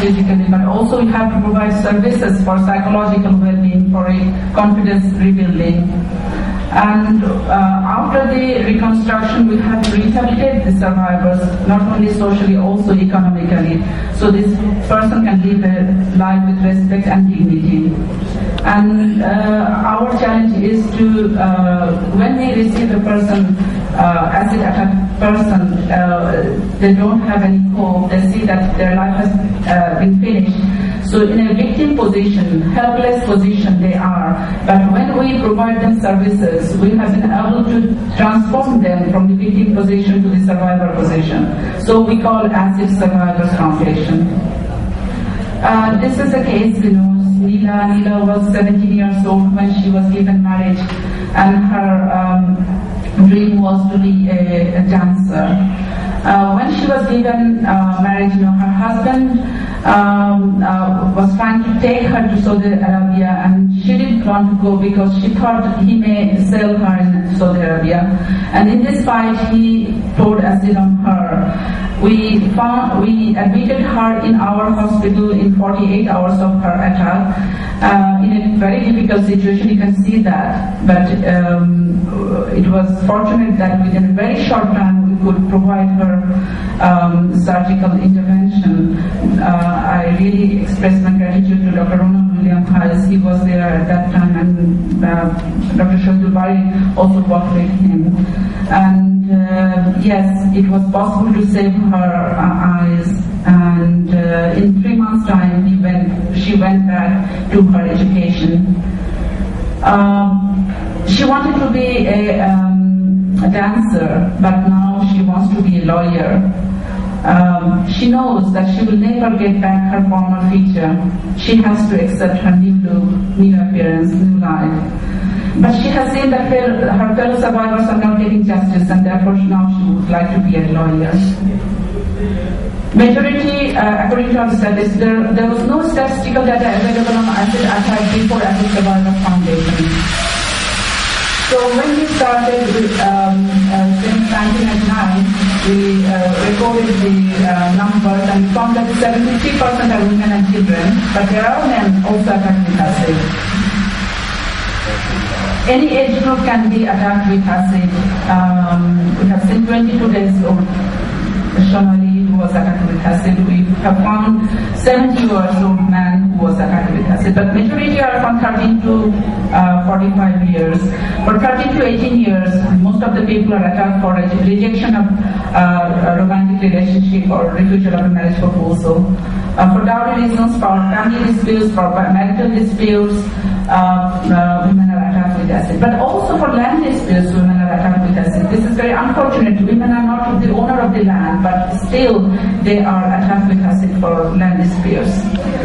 physically, but also we have to provide services for psychological well-being, for a confidence rebuilding. And after the reconstruction, we have to rehabilitate the survivors, not only socially, also economically, so this person can live a life with respect and dignity. And our challenge is to, when we receive a person, acid attack person, they don't have any hope, they see that their life has been finished. So in a victim position, helpless position they are, but when we provide them services, we have been able to transform them from the victim position to the survivor position. So we call Acid Survivors Foundation. This is a case, Neela was 17 years old when she was given marriage, and her dream was to be a dancer. When she was given marriage, her husband was trying to take her to Saudi Arabia, and she didn't want to go because she thought he may sell her in Saudi Arabia. And in this fight, he poured acid on her. We admitted her in our hospital in 48 hours of her attack, in a very difficult situation, you can see that, but it was fortunate that within a very short time we could provide her surgical intervention. I really express my gratitude to Dr. Ronald William Hayes. He was there at that time, and Dr. Shahidul Bari also worked with him. And yes, it was possible to save her eyes, and in 3 months' time she went back to her education. She wanted to be a dancer, but now she wants to be a lawyer. She knows that she will never get back her former feature. She has to accept her new look, new appearance, new life. But she has seen that her fellow survivors are not getting justice, and therefore now she would like to be a lawyer. Majority, according to our statistics, there was no statistical data available on acid attack before Acid Survivors Foundation. So when we started with, since 1999, we recorded the numbers and found that 73% are women and children, but there are men also attacked with acid. Any age group can be attacked with acid. We have seen 22 days old Shonali who was attacked with acid. We have found 70-year-old man who was attacked with acid. But majority are from 13 to 45 years. For 13 to 18 years, most of the people are attacked for rejection of a romantic relationship or refusal of a marriage proposal. For dowry reasons, for family disputes, for marital disputes, women are attacked with acid. But also for land disputes, women are attacked with acid. This is very unfortunate. Women are not the owner of the land, but still they are attacked with acid for land disputes.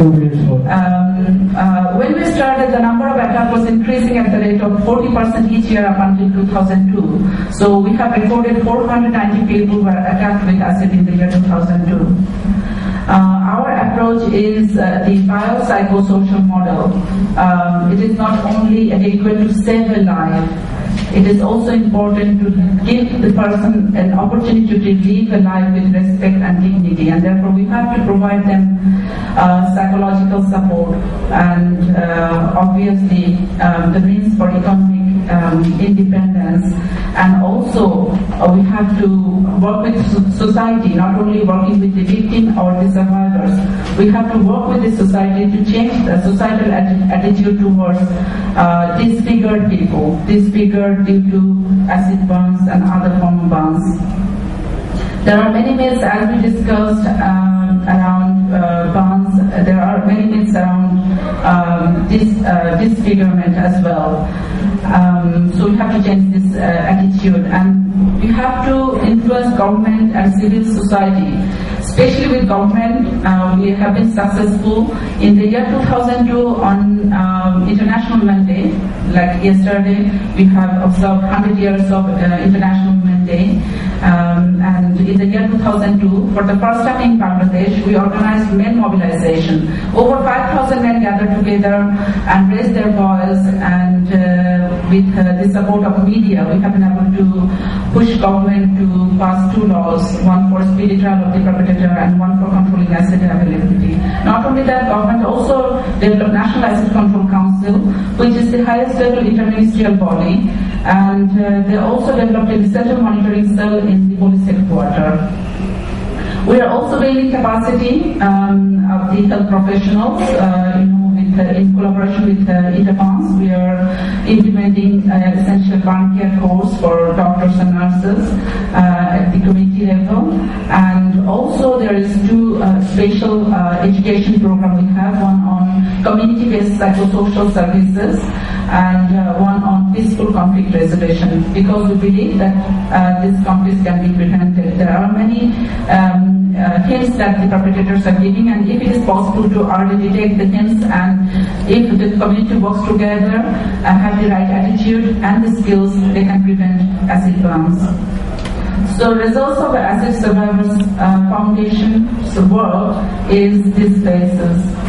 When we started, the number of attacks was increasing at the rate of 40% each year up until 2002. So we have recorded 490 people were attacked with acid in the year 2002. Our approach is the biopsychosocial model. It is not only adequate to save a life, it is also important to give the person an opportunity to live a life with respect and dignity, and therefore we have to provide them psychological support and obviously the means for economic independence. And also we have to work with society, not only working with the victim or the survivors. We have to work with the society to change the societal attitude towards disfigured people, disfigured due to acid burns and other form of burns. There are many myths, as we discussed, around burns. There are many myths around disfigurement as well. So we have to change this attitude, and we have to influence government and civil society. Especially with government, we have been successful. In the year 2002 on International Women's Day, like yesterday, we have observed 100 years of International Women's Day. And in the year 2002, for the first time in Bangladesh, we organized men mobilization. Over 5,000 men gathered together and raised their voice, and with the support of media, we have been able to push government to pass 2 laws, one for speedy trial of the perpetrator and one for controlling acid availability. Not only that, government also developed National Acid Control Council, which is the highest level interministerial body, and they also developed a central monitoring cell in the police headquarters. We are also building capacity of the health professionals, in collaboration with Interpons. We are implementing an essential burn care course for doctors and nurses at the community level. And also there is two special education programs we have, one on community-based psychosocial services and one on peaceful conflict resolution, because we believe that these conflicts can be prevented. There are many hints that the perpetrators are giving, and if it is possible to early detect the hints, and if the community works together and have the right attitude and the skills, they can prevent acid burns. So results of the Acid Survivors Foundation's work is this basis.